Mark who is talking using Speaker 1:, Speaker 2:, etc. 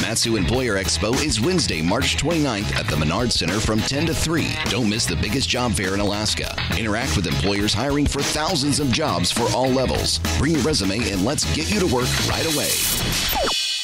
Speaker 1: Komatsu Employer Expo is Wednesday, March 29th at the Menard Center from 10 to 3. Don't miss the biggest job fair in Alaska. Interact with employers hiring for thousands of jobs for all levels. Bring your resume and let's get you to work right away.